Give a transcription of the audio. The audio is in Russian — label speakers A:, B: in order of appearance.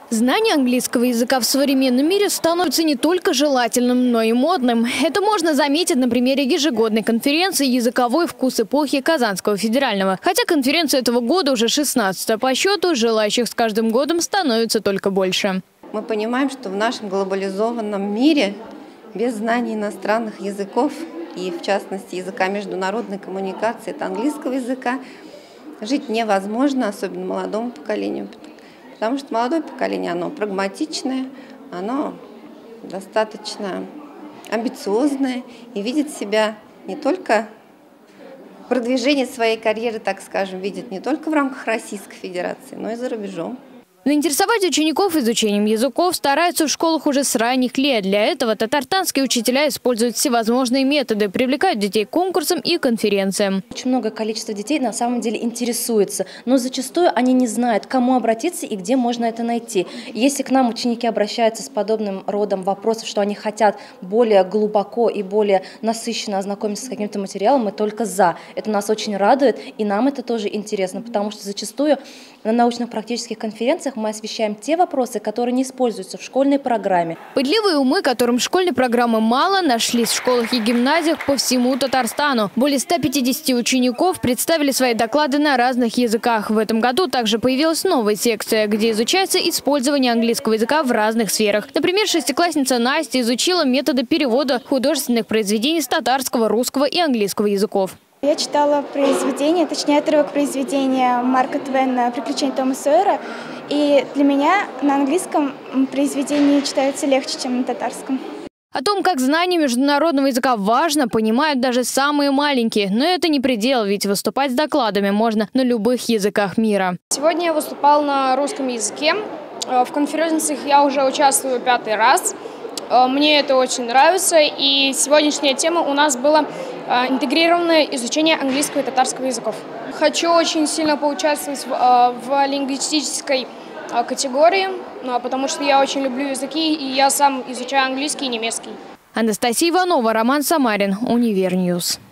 A: Знание английского языка в современном мире становится не только желательным, но и модным. Это можно заметить на примере ежегодной конференции «Языковой вкус эпохи Казанского федерального». Хотя конференция этого года уже 16-я по счету, желающих с каждым годом становится только больше.
B: Мы понимаем, что в нашем глобализованном мире без знания иностранных языков, и в частности языка международной коммуникации, это английского языка, жить невозможно, особенно молодому поколению. Потому что молодое поколение, оно прагматичное, оно достаточно амбициозное и видит себя не только продвижение своей карьеры, так скажем, видит не только в рамках Российской Федерации, но и за рубежом.
A: Заинтересовать учеников изучением языков стараются в школах уже с ранних лет. Для этого татарстанские учителя используют всевозможные методы, привлекают детей к конкурсам и конференциям.
C: Очень многое количество детей на самом деле интересуется, но зачастую они не знают, к кому обратиться и где можно это найти. Если к нам ученики обращаются с подобным родом вопросов, что они хотят более глубоко и более насыщенно ознакомиться с каким-то материалом, мы только за. Это нас очень радует, и нам это тоже интересно, потому что зачастую на научно-практических конференциях мы освещаем те вопросы, которые не используются в школьной программе.
A: Пытливые умы, которым школьной программы мало, нашлись в школах и гимназиях по всему Татарстану. Более 150 учеников представили свои доклады на разных языках. В этом году также появилась новая секция, где изучается использование английского языка в разных сферах. Например, шестиклассница Настя изучила методы перевода художественных произведений с татарского, русского и английского языков.
D: Я читала произведение, точнее отрывок произведения Марка Твена «Приключения Тома Сойера». И для меня на английском произведение читается легче, чем на татарском.
A: О том, как знание международного языка важно, понимают даже самые маленькие. Но это не предел, ведь выступать с докладами можно на любых языках мира.
E: Сегодня я выступал на русском языке. В конференциях я уже участвую 5-й раз. Мне это очень нравится. И сегодняшняя тема у нас была интегрированное изучение английского и татарского языков. Хочу очень сильно поучаствовать в лингвистической категории, потому что я очень люблю языки, и я сам изучаю английский и немецкий.
A: Анастасия Иванова, Роман Самарин, Универньюз.